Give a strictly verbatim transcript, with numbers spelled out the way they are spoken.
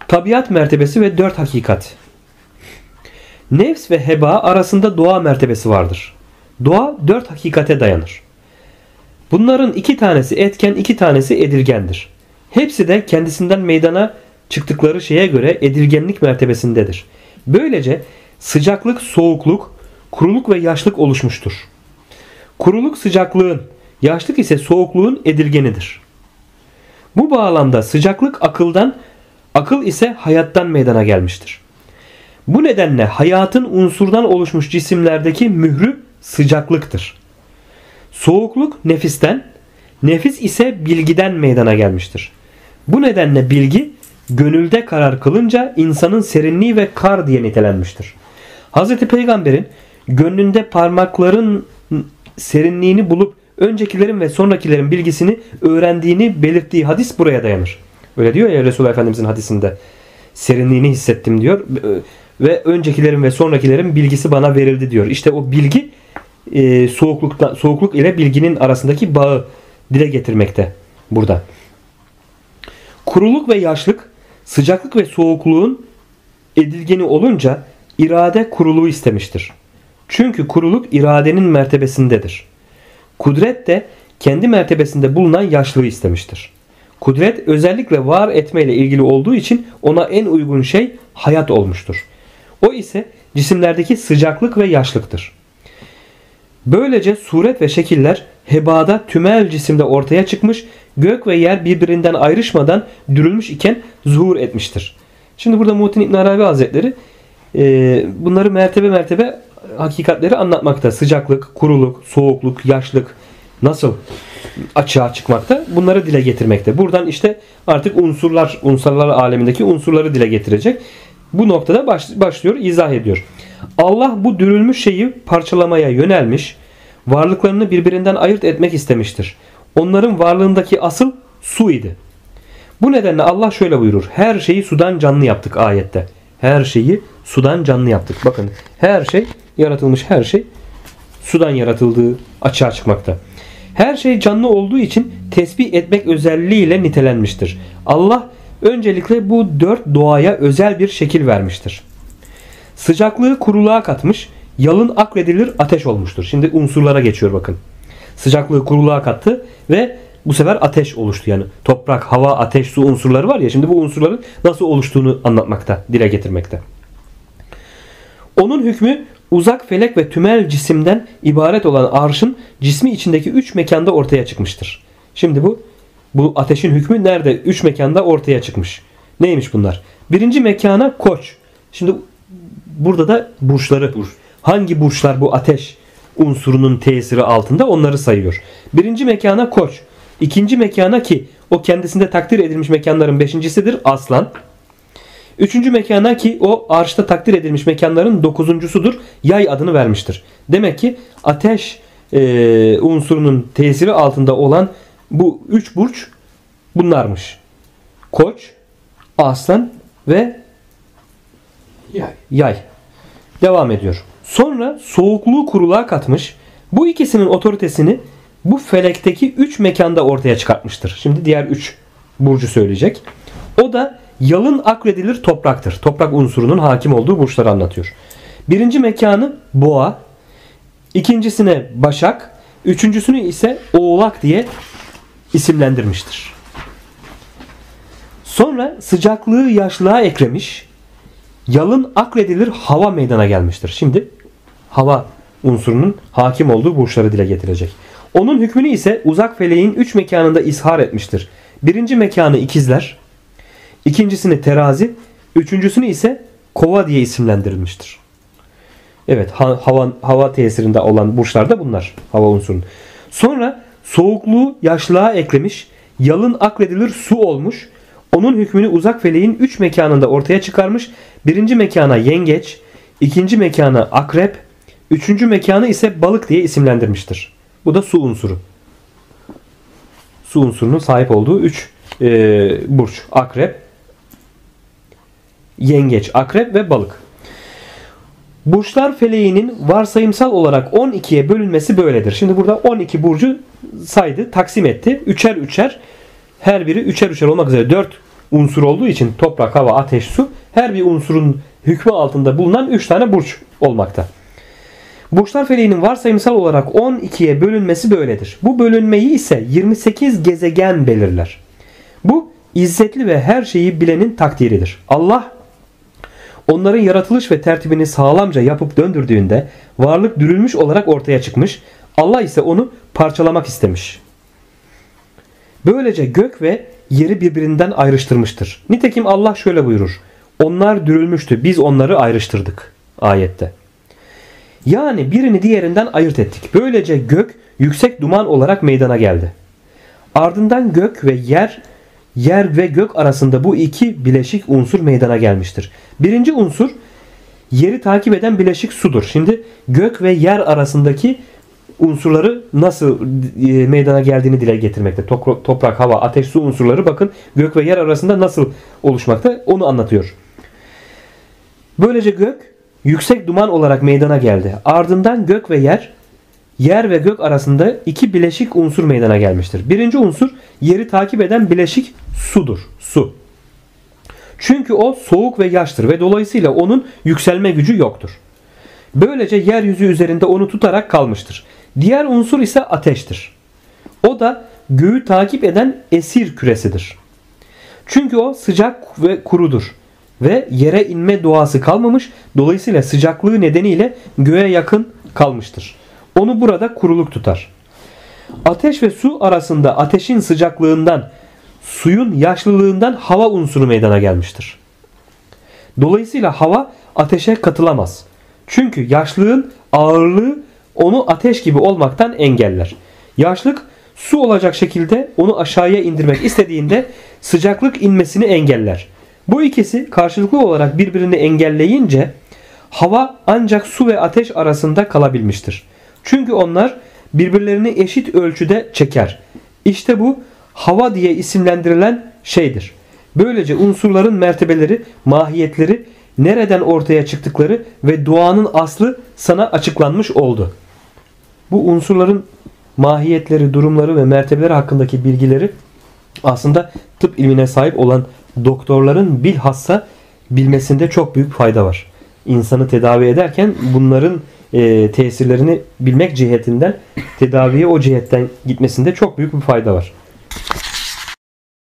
Tabiat mertebesi ve dört hakikat. Nefs ve heba arasında doğa mertebesi vardır. Doğa dört hakikate dayanır. Bunların iki tanesi etken, iki tanesi edilgendir. Hepsi de kendisinden meydana çıktıkları şeye göre edilgenlik mertebesindedir. Böylece sıcaklık, soğukluk, kuruluk ve yaşlık oluşmuştur. Kuruluk sıcaklığın, yaşlık ise soğukluğun edilgenidir. Bu bağlamda sıcaklık akıldan, akıl ise hayattan meydana gelmiştir. Bu nedenle hayatın unsurdan oluşmuş cisimlerdeki mührü sıcaklıktır. Soğukluk nefisten, nefis ise bilgiden meydana gelmiştir. Bu nedenle bilgi gönülde karar kılınca insanın serinliği ve kar diye nitelenmiştir. Hz. Peygamber'in gönlünde parmakların serinliğini bulup öncekilerin ve sonrakilerin bilgisini öğrendiğini belirttiği hadis buraya dayanır. Öyle diyor ya Resulullah Efendimizin hadisinde. Serinliğini hissettim diyor ve öncekilerin ve sonrakilerin bilgisi bana verildi diyor. İşte o bilgi e, soğuklukta, soğukluk ile bilginin arasındaki bağı dile getirmekte burada. Kuruluk ve yaşlık, sıcaklık ve soğukluğun edilgeni olunca irade kuruluğu istemiştir. Çünkü kuruluk iradenin mertebesindedir. Kudret de kendi mertebesinde bulunan yaşlığı istemiştir. Kudret özellikle var etmeyle ilgili olduğu için ona en uygun şey hayat olmuştur. O ise cisimlerdeki sıcaklık ve yaşlıktır. Böylece suret ve şekiller hebada tümel cisimde ortaya çıkmış, gök ve yer birbirinden ayrışmadan dürülmüş iken zuhur etmiştir. Şimdi burada Muhittin İbn Arabi Hazretleri e, bunları mertebe mertebe hakikatleri anlatmakta. Sıcaklık, kuruluk, soğukluk, yaşlık nasıl açığa çıkmakta? Bunları dile getirmekte. Buradan işte artık unsurlar, unsurlar alemindeki unsurları dile getirecek. Bu noktada baş, başlıyor, izah ediyor. Allah bu dürülmüş şeyi parçalamaya yönelmiş, varlıklarını birbirinden ayırt etmek istemiştir. Onların varlığındaki asıl su idi. Bu nedenle Allah şöyle buyurur. Her şeyi sudan canlı yaptık ayette. Her şeyi sudan canlı yaptık. Bakın her şey, yaratılmış her şey sudan yaratıldığı açığa çıkmakta. Her şey canlı olduğu için tesbih etmek özelliğiyle nitelenmiştir. Allah öncelikle bu dört doğaya özel bir şekil vermiştir. Sıcaklığı kuruluğa katmış, yalın akredilir ateş olmuştur. Şimdi unsurlara geçiyor bakın. Sıcaklığı kuruluğa kattı ve bu sefer ateş oluştu. Yani toprak, hava, ateş, su unsurları var ya. Şimdi bu unsurların nasıl oluştuğunu anlatmakta, dile getirmekte. Onun hükmü uzak felek ve tümel cisimden ibaret olan arşın cismi içindeki üç mekanda ortaya çıkmıştır. Şimdi bu bu ateşin hükmü nerede? Üç mekanda ortaya çıkmış. Neymiş bunlar? Birinci mekana koç. Şimdi burada da burçları. Burç. Hangi burçlar bu ateş unsurunun tesiri altında onları sayıyor. Birinci mekana koç. İkinci mekana ki o kendisinde takdir edilmiş mekanların beşincisidir aslan. Üçüncü mekana ki o arşta takdir edilmiş mekanların dokuzuncusudur. Yay adını vermiştir. Demek ki ateş e, unsurunun tesiri altında olan bu üç burç bunlarmış. Koç, aslan ve yay. yay. Devam ediyor. Sonra soğukluğu kuruluğa katmış. Bu ikisinin otoritesini bu felekteki üç mekanda ortaya çıkartmıştır. Şimdi diğer üç burcu söyleyecek. O da yalın akredilir topraktır. Toprak unsurunun hakim olduğu burçları anlatıyor. Birinci mekanı boğa, ikincisine başak, üçüncüsünü ise oğlak diye isimlendirmiştir. Sonra sıcaklığı yaşlığa eklemiş, yalın akredilir hava meydana gelmiştir. Şimdi hava unsurunun hakim olduğu burçları dile getirecek. Onun hükmünü ise uzak feleğin üç mekanında izhar etmiştir. Birinci mekanı ikizler, ikincisini terazi, üçüncüsünü ise kova diye isimlendirilmiştir. Evet, hava, hava tesirinde olan burçlar da bunlar. Hava unsurunun. Sonra soğukluğu yaşlığa eklemiş, yalın akredilir su olmuş. Onun hükmünü uzak feleğin üç mekanında ortaya çıkarmış. Birinci mekana yengeç, ikinci mekana akrep, üçüncü mekanı ise balık diye isimlendirmiştir. Bu da su unsuru. Su unsurunun sahip olduğu üç e, burç. Akrep, yengeç, akrep ve balık. Burçlar feleğinin varsayımsal olarak on ikiye bölünmesi böyledir. Şimdi burada on iki burcu saydı, taksim etti. Üçer üçer, her biri üçer üçer olmak üzere dört unsur olduğu için toprak, hava, ateş, su her bir unsurun hükmü altında bulunan üç tane burç olmakta. Burçlar feleğinin varsayımsal olarak on ikiye bölünmesi böyledir. Bu bölünmeyi ise yirmi sekiz gezegen belirler. Bu izzetli ve her şeyi bilenin takdiridir. Allah onların yaratılış ve tertibini sağlamca yapıp döndürdüğünde varlık dürülmüş olarak ortaya çıkmış. Allah ise onu parçalamak istemiş. Böylece gök ve yeri birbirinden ayrıştırmıştır. Nitekim Allah şöyle buyurur. Onlar dürülmüştü, biz onları ayrıştırdık ayette. Yani birini diğerinden ayırt ettik. Böylece gök yüksek duman olarak meydana geldi. Ardından gök ve yer, yer ve gök arasında bu iki bileşik unsur meydana gelmiştir. Birinci unsur yeri takip eden bileşik sudur. Şimdi gök ve yer arasındaki unsurları nasıl meydana geldiğini dile getirmekte. Toprak, hava, ateş, su unsurları bakın gök ve yer arasında nasıl oluşmakta onu anlatıyor. Böylece gök yüksek duman olarak meydana geldi. Ardından gök ve yer, yer ve gök arasında iki bileşik unsur meydana gelmiştir. Birinci unsur yeri takip eden bileşik sudur. Su. Çünkü o soğuk ve yaştır ve dolayısıyla onun yükselme gücü yoktur. Böylece yeryüzü üzerinde onu tutarak kalmıştır. Diğer unsur ise ateştir. O da göğü takip eden esir küresidir. Çünkü o sıcak ve kurudur. Ve yere inme doğası kalmamış. Dolayısıyla sıcaklığı nedeniyle göğe yakın kalmıştır. Onu burada kuruluk tutar. Ateş ve su arasında ateşin sıcaklığından, suyun yaşlılığından hava unsuru meydana gelmiştir. Dolayısıyla hava ateşe katılamaz. Çünkü yaşlığın ağırlığı onu ateş gibi olmaktan engeller. Yaşlık su olacak şekilde onu aşağıya indirmek istediğinde sıcaklık inmesini engeller. Bu ikisi karşılıklı olarak birbirini engelleyince hava ancak su ve ateş arasında kalabilmiştir. Çünkü onlar birbirlerini eşit ölçüde çeker. İşte bu hava diye isimlendirilen şeydir. Böylece unsurların mertebeleri, mahiyetleri, nereden ortaya çıktıkları ve doğanın aslı sana açıklanmış oldu. Bu unsurların mahiyetleri, durumları ve mertebeleri hakkındaki bilgileri aslında tıp ilmine sahip olan doktorların bilhassa bilmesinde çok büyük fayda var. İnsanı tedavi ederken bunların e, tesirlerini bilmek cihetinden tedaviye o cihetten gitmesinde çok büyük bir fayda var.